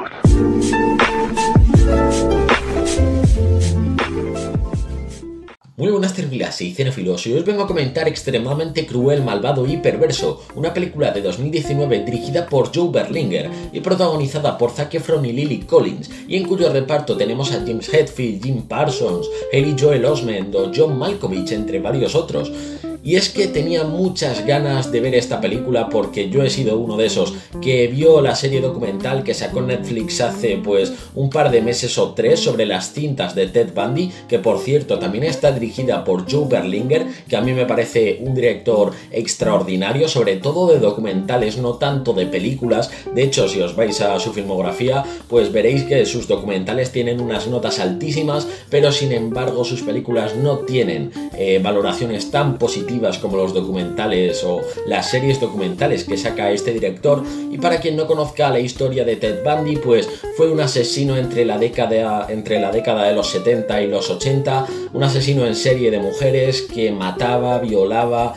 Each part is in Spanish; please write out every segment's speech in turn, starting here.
Muy buenas termilas y cinéfilos, y os vengo a comentar Extremadamente cruel, malvado y perverso, una película de 2019 dirigida por Joe Berlinger y protagonizada por Zac Efron y Lily Collins, y en cuyo reparto tenemos a James Hetfield, Jim Parsons, Haley Joel Osment o John Malkovich, entre varios otros. Y es que tenía muchas ganas de ver esta película porque yo he sido uno de esos que vio la serie documental que sacó Netflix hace pues un par de meses o 3 sobre las cintas de Ted Bundy, que por cierto también está dirigida por Joe Berlinger, que a mí me parece un director extraordinario, sobre todo de documentales, no tanto de películas. De hecho, si os vais a su filmografía, pues veréis que sus documentales tienen unas notas altísimas, pero sin embargo sus películas no tienen valoraciones tan positivas como los documentales o las series documentales que saca este director. Y para quien no conozca la historia de Ted Bundy, pues fue un asesino entre la década de los 70 y los 80, un asesino en serie de mujeres que mataba, violaba,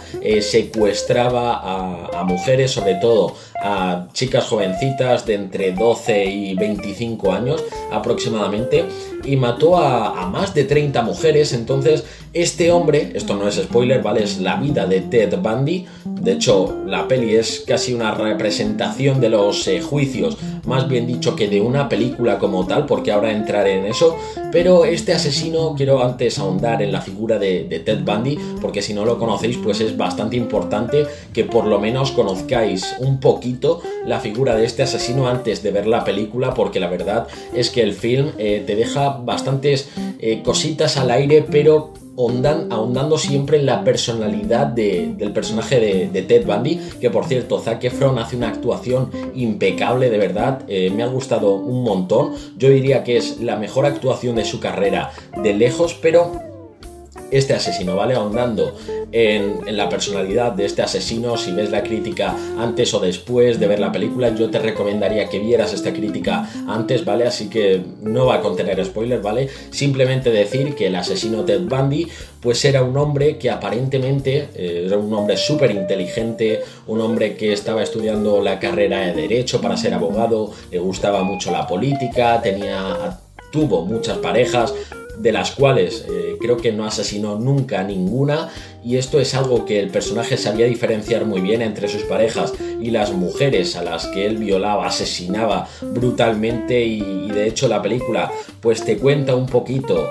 secuestraba a mujeres, sobre todo a chicas jovencitas de entre 12 y 25 años aproximadamente, y mató a más de 30 mujeres. Entonces este hombre, esto no es spoiler, ¿vale? Es la vida de Ted Bundy. De hecho, la peli es casi una representación de los juicios, más bien dicho que de una película como tal, porque ahora entraré en eso. Pero este asesino, quiero antes ahondar en la figura de Ted Bundy, porque si no lo conocéis, pues es bastante importante que por lo menos conozcáis un poquito la figura de este asesino antes de ver la película, porque la verdad es que el film te deja bastantes cositas al aire, pero ahondando siempre en la personalidad del personaje de Ted Bundy, que por cierto Zac Efron hace una actuación impecable, de verdad, me ha gustado un montón. Yo diría que es la mejor actuación de su carrera de lejos. Pero este asesino, ¿vale? Ahondando en la personalidad de este asesino, si ves la crítica antes o después de ver la película, yo te recomendaría que vieras esta crítica antes, ¿vale? Así que no va a contener spoiler, ¿vale? Simplemente decir que el asesino Ted Bundy pues era un hombre que aparentemente era un hombre súper inteligente, un hombre que estaba estudiando la carrera de Derecho para ser abogado, le gustaba mucho la política, tuvo muchas parejas, de las cuales creo que no asesinó nunca ninguna, y esto es algo que el personaje sabía diferenciar muy bien entre sus parejas y las mujeres a las que él violaba, asesinaba brutalmente. Y de hecho la película pues te cuenta un poquito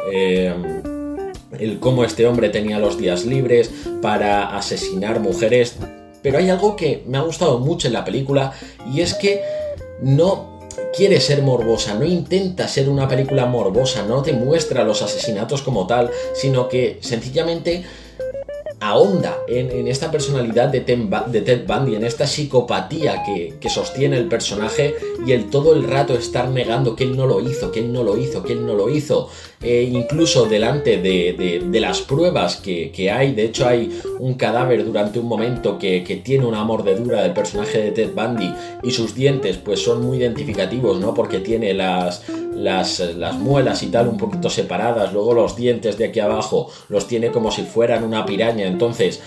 el cómo este hombre tenía los días libres para asesinar mujeres. Pero hay algo que me ha gustado mucho en la película, y es que no quiere ser morbosa, no intenta ser una película morbosa, no te muestra los asesinatos como tal, sino que sencillamente ahonda en esta personalidad de Ted Bundy, en esta psicopatía que sostiene el personaje, y el todo el rato estar negando que él no lo hizo, que él no lo hizo, que él no lo hizo, incluso delante de las pruebas que hay. De hecho hay un cadáver durante un momento que tiene una mordedura del personaje de Ted Bundy, y sus dientes pues son muy identificativos, ¿no? Porque tiene las muelas y tal un poquito separadas, luego los dientes de aquí abajo los tiene como si fueran una piraña. Entonces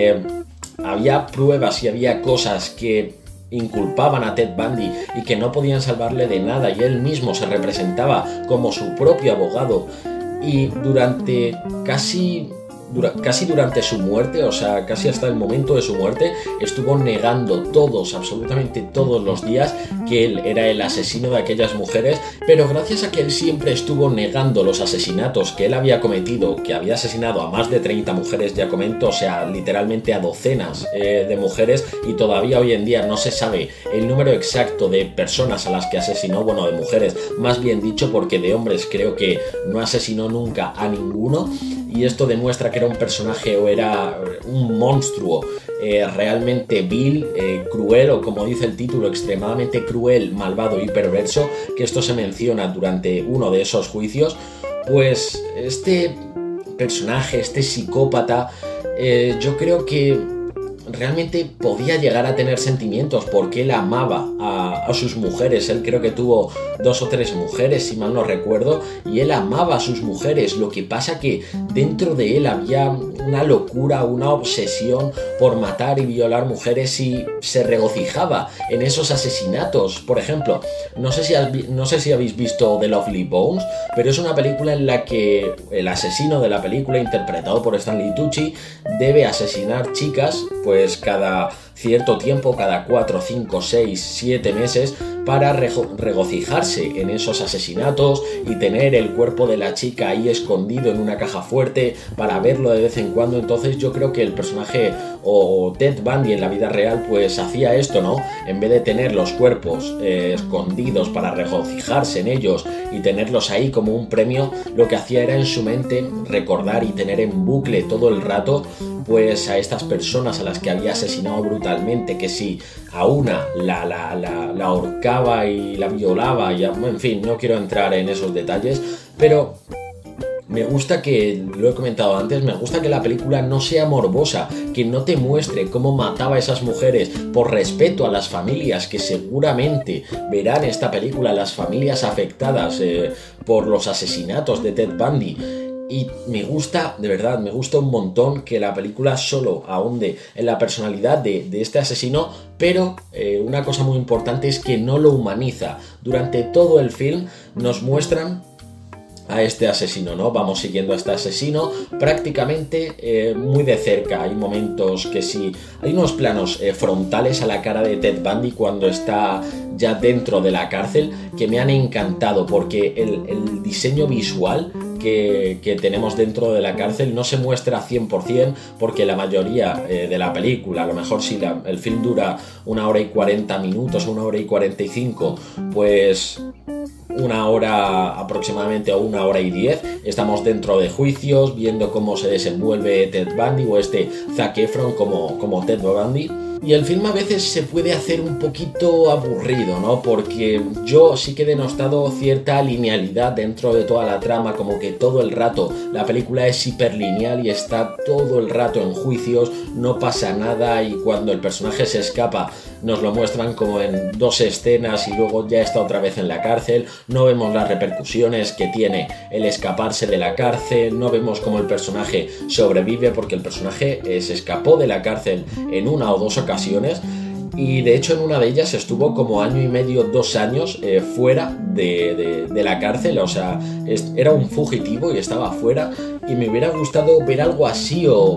había pruebas y había cosas que inculpaban a Ted Bundy y que no podían salvarle de nada, y él mismo se representaba como su propio abogado, y durante casi durante su muerte, o sea, casi hasta el momento de su muerte, estuvo negando absolutamente todos los días que él era el asesino de aquellas mujeres. Pero gracias a que él siempre estuvo negando los asesinatos que él había cometido, que había asesinado a más de 30 mujeres, ya comento, o sea, literalmente a docenas de mujeres, y todavía hoy en día no se sabe el número exacto de personas a las que asesinó, bueno, de mujeres, más bien dicho, porque de hombres creo que no asesinó nunca a ninguno. Y esto demuestra que era un personaje, o era un monstruo realmente vil, cruel, o como dice el título, extremadamente cruel, malvado y perverso, que esto se menciona durante uno de esos juicios. Pues este personaje, este psicópata, yo creo que realmente podía llegar a tener sentimientos porque él amaba a sus mujeres. Él creo que tuvo 2 o 3 mujeres, si mal no recuerdo, y él amaba a sus mujeres. Lo que pasa que dentro de él había una locura, una obsesión por matar y violar mujeres, y se regocijaba en esos asesinatos. Por ejemplo, no sé si habéis visto The Lovely Bones, pero es una película en la que el asesino de la película, interpretado por Stanley Tucci, debe asesinar chicas pues cada cierto tiempo, cada 4, 5, 6, 7 meses, para regocijarse en esos asesinatos y tener el cuerpo de la chica ahí escondido en una caja fuerte para verlo de vez en cuando. Entonces yo creo que el personaje o Ted Bundy en la vida real pues hacía esto, ¿no? En vez de tener los cuerpos escondidos para regocijarse en ellos y tenerlos ahí como un premio, lo que hacía era en su mente recordar y tener en bucle todo el rato pues a estas personas a las que había asesinado brutalmente, que si a una la ahorcaba y la violaba, y en fin, no quiero entrar en esos detalles, pero me gusta que, lo he comentado antes, me gusta que la película no sea morbosa, que no te muestre cómo mataba a esas mujeres por respeto a las familias que seguramente verán esta película, las familias afectadas por los asesinatos de Ted Bundy. Y me gusta, de verdad, me gusta un montón que la película solo ahonde en la personalidad de este asesino, pero una cosa muy importante es que no lo humaniza. Durante todo el film nos muestran a este asesino, ¿no? Vamos siguiendo a este asesino prácticamente muy de cerca. Hay momentos que sí, hay unos planos frontales a la cara de Ted Bundy cuando está ya dentro de la cárcel que me han encantado, porque el diseño visual que tenemos dentro de la cárcel no se muestra 100%, porque la mayoría de la película, a lo mejor si el film dura 1 hora y 40 minutos, 1 hora y 45, pues 1 hora aproximadamente o 1 hora y 10 estamos dentro de juicios, viendo cómo se desenvuelve Ted Bundy o este Zac Efron como Ted Bundy. Y el film a veces se puede hacer un poquito aburrido, ¿no? Porque yo sí que he denostado cierta linealidad dentro de toda la trama, como que todo el rato la película es hiperlineal y está todo el rato en juicios, no pasa nada, y cuando el personaje se escapa nos lo muestran como en 2 escenas y luego ya está otra vez en la cárcel. No vemos las repercusiones que tiene el escaparse de la cárcel, no vemos cómo el personaje sobrevive, porque el personaje se escapó de la cárcel en 1 o 2 ocasiones, y de hecho en una de ellas estuvo como 1 año y medio, 2 años fuera de la cárcel. O sea, era un fugitivo y estaba fuera, y me hubiera gustado ver algo así, o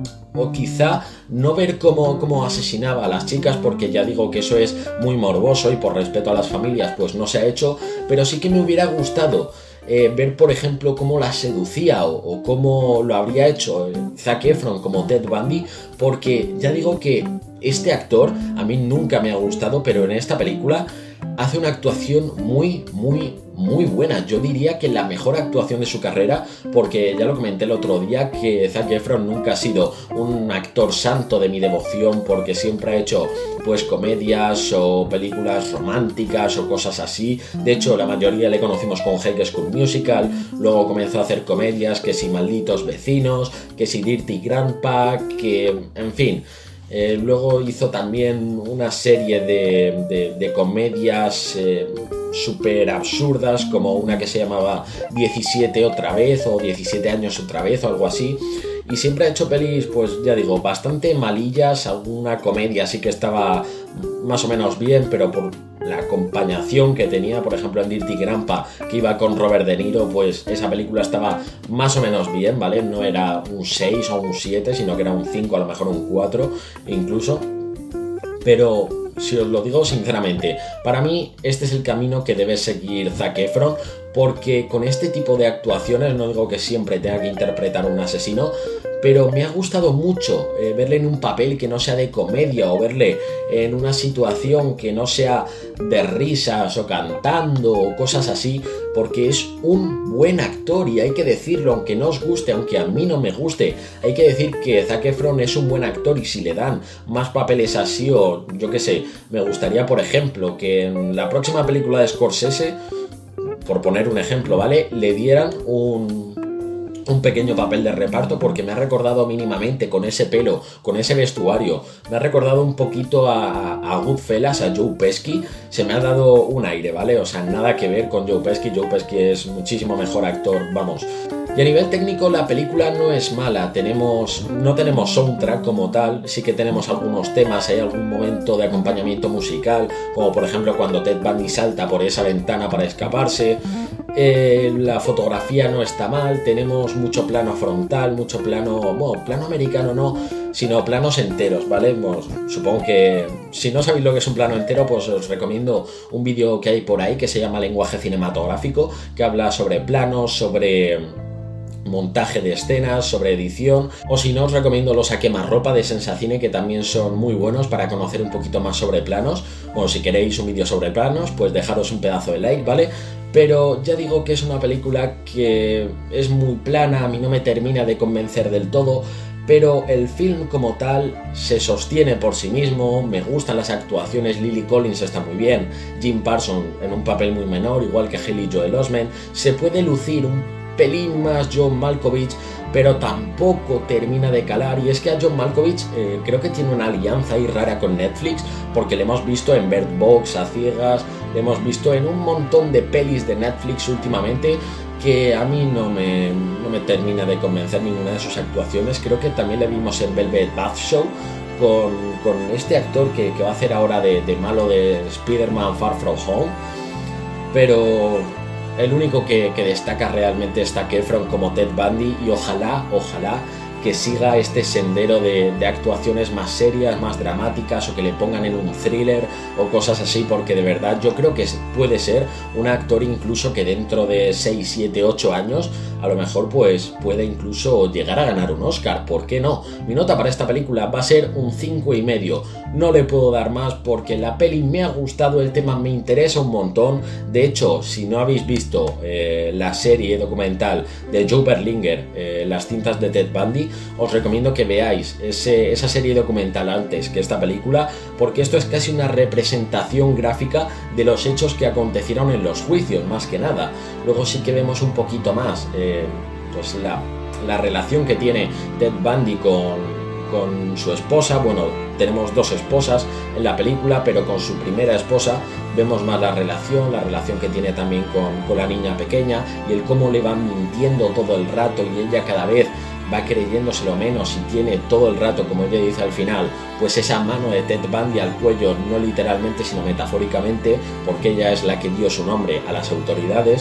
quizá no ver cómo asesinaba a las chicas, porque ya digo que eso es muy morboso y por respeto a las familias pues no se ha hecho, pero sí que me hubiera gustado ver, por ejemplo, cómo las seducía o cómo lo habría hecho Zac Efron como Ted Bundy, porque ya digo que este actor a mí nunca me ha gustado, pero en esta película hace una actuación muy buena. Yo diría que la mejor actuación de su carrera, porque ya lo comenté el otro día que Zac Efron nunca ha sido un actor santo de mi devoción, porque siempre ha hecho pues comedias o películas románticas o cosas así. De hecho, la mayoría le conocimos con High School Musical, luego comenzó a hacer comedias, que si Malditos Vecinos, que si Dirty Grandpa, que en fin. Luego hizo también una serie de comedias súper absurdas, como una que se llamaba 17 otra vez o 17 años otra vez o algo así, y siempre ha hecho pelis, pues ya digo, bastante malillas. Alguna comedia sí que estaba más o menos bien, pero por la acompañación que tenía, por ejemplo en Dirty Grandpa, que iba con Robert De Niro, pues esa película estaba más o menos bien, ¿vale? No era un 6 o un 7, sino que era un 5, a lo mejor un 4 incluso. Pero si os lo digo sinceramente, para mí este es el camino que debe seguir Zac Efron, porque con este tipo de actuaciones, no digo que siempre tenga que interpretar a un asesino, pero me ha gustado mucho verle en un papel que no sea de comedia, o verle en una situación que no sea de risas o cantando o cosas así, porque es un buen actor, y hay que decirlo, aunque no os guste, aunque a mí no me guste, hay que decir que Zac Efron es un buen actor, y si le dan más papeles así, o yo qué sé, me gustaría, por ejemplo, que en la próxima película de Scorsese, por poner un ejemplo, ¿vale?, le dieran un un pequeño papel de reparto porque me ha recordado mínimamente con ese pelo, con ese vestuario, me ha recordado un poquito a Goodfellas, a Joe Pesci, se me ha dado un aire, ¿vale? O sea, nada que ver con Joe Pesci es muchísimo mejor actor, vamos. Y a nivel técnico la película no es mala, no tenemos soundtrack como tal, sí que tenemos algunos temas, hay algún momento de acompañamiento musical, como por ejemplo cuando Ted Bundy salta por esa ventana para escaparse. La fotografía no está mal, tenemos mucho plano frontal, mucho plano, bueno, plano americano no, sino planos enteros, ¿vale? Pues, supongo que si no sabéis lo que es un plano entero, pues os recomiendo un vídeo que hay por ahí que se llama Lenguaje Cinematográfico, que habla sobre planos, sobre montaje de escenas, sobre edición, o si no os recomiendo los a quemarropa de Sensacine, que también son muy buenos para conocer un poquito más sobre planos. Bueno, si queréis un vídeo sobre planos, pues dejaros un pedazo de like, ¿vale? Pero ya digo que es una película que es muy plana, a mí no me termina de convencer del todo, pero el film como tal se sostiene por sí mismo, me gustan las actuaciones, Lily Collins está muy bien, Jim Parsons en un papel muy menor, igual que Haley Joel Osment, se puede lucir un pelín más John Malkovich, pero tampoco termina de calar, y es que a John Malkovich creo que tiene una alianza ahí rara con Netflix, porque le hemos visto en Bird Box, A Ciegas, le hemos visto en un montón de pelis de Netflix últimamente, que a mí no me termina de convencer ninguna de sus actuaciones. Creo que también le vimos en Velvet Bath Show con este actor que va a hacer ahora de malo de Spider-Man Far From Home, pero el único que destaca realmente es Zac Efron como Ted Bundy, y ojalá que siga este sendero de actuaciones más serias, más dramáticas, o que le pongan en un thriller o cosas así, porque de verdad yo creo que puede ser un actor incluso que dentro de 6, 7, 8 años a lo mejor pues puede incluso llegar a ganar un Oscar, ¿por qué no? Mi nota para esta película va a ser un 5,5, no le puedo dar más porque la peli me ha gustado, el tema me interesa un montón. De hecho, si no habéis visto la serie documental de Joe Berlinger, las cintas de Ted Bundy, os recomiendo que veáis esa serie documental antes que esta película, porque esto es casi una representación gráfica de los hechos que acontecieron en los juicios, más que nada. Luego sí que vemos un poquito más pues la relación que tiene Ted Bundy con su esposa. Bueno, tenemos dos esposas en la película, pero con su primera esposa vemos más la relación que tiene también con la niña pequeña, y el cómo le van mintiendo todo el rato, y ella cada vez va creyéndoselo menos, y tiene todo el rato, como ella dice al final, pues esa mano de Ted Bundy al cuello, no literalmente sino metafóricamente, porque ella es la que dio su nombre a las autoridades.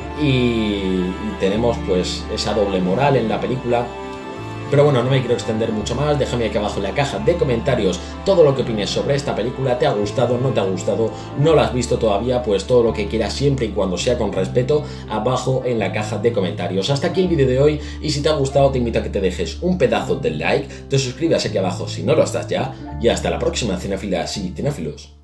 Y tenemos pues esa doble moral en la película. Pero bueno, no me quiero extender mucho más, déjame aquí abajo en la caja de comentarios todo lo que opines sobre esta película. ¿Te ha gustado? ¿No te ha gustado? ¿No la has visto todavía? Pues todo lo que quieras, siempre y cuando sea con respeto, abajo en la caja de comentarios. Hasta aquí el vídeo de hoy, y si te ha gustado te invito a que te dejes un pedazo de like, te suscribas aquí abajo si no lo estás ya, y hasta la próxima, cinéfilas y cinéfilos.